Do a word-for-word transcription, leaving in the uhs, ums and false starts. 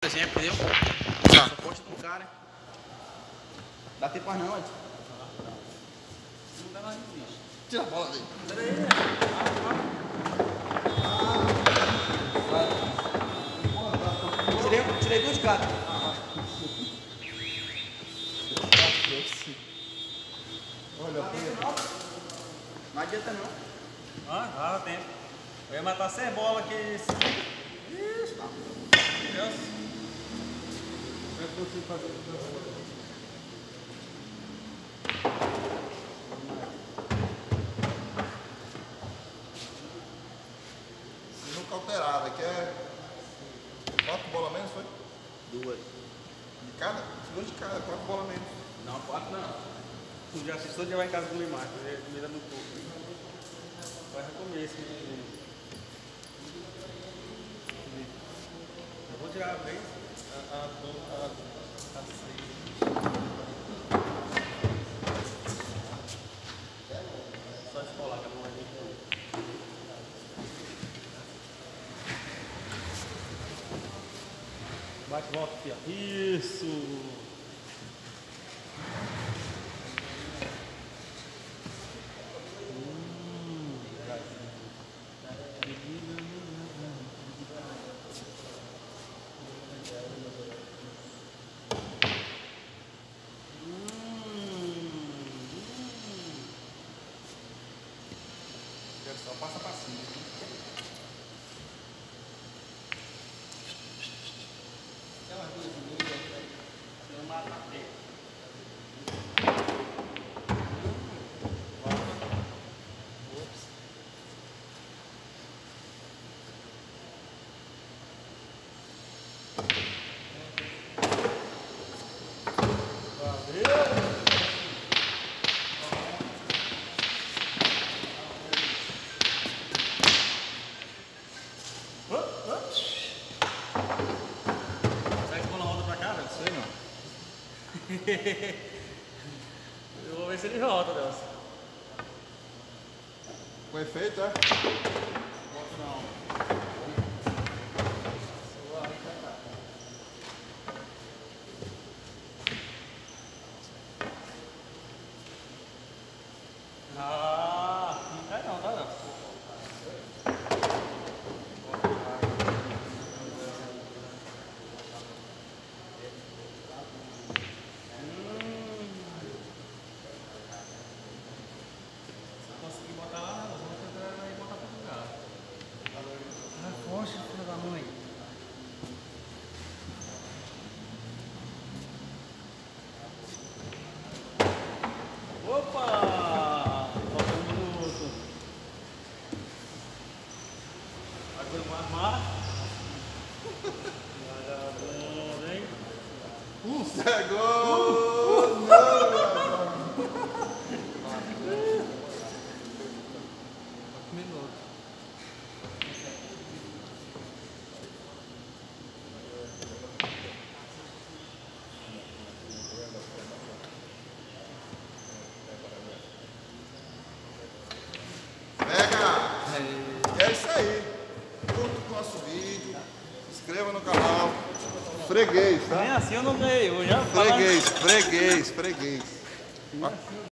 exemplo, entendeu? Tá. Só posta do cara. Dá tempo mais não, Ed. Não dá mais difícil. Tira a bola dele. Tira aí, né? Tirei, tirei duas cartas. Olha, Não adianta não. Ah, dá tempo. Eu ia matar sem bola aqui. Ixi, tá. Deus. eu consigo fazer isso. Sinuca alterada, que é quatro bolas menos, foi? Duas. De cada? Duas de cada, quatro bolas menos. Não, quatro não. Tu já assistiu de vai em casa comer mais, fazer comida no corpo. Vai comer esse menino. Eu vou tirar a vez. A, a, a, a, a seis. Só escolar que eu não vai nem comer. Bate, volta aqui, ó. Isso! Só passa pra cima. Aquelas duas milhas, eu mato a pé. Eu vou ver se ele volta, Deus. Com efeito, é? Volta não. Ah, não cai não, tá não. Poxa, filho da mãe. Opa! Falta um minuto. Agora vou armar. Olha, hein? Um segundo! Não! Minuto. É isso aí. Curta o nosso vídeo. Se inscreva no canal. Freguês, Nem tá? assim eu não ganhei. Eu já Freguês, freguês, freguês.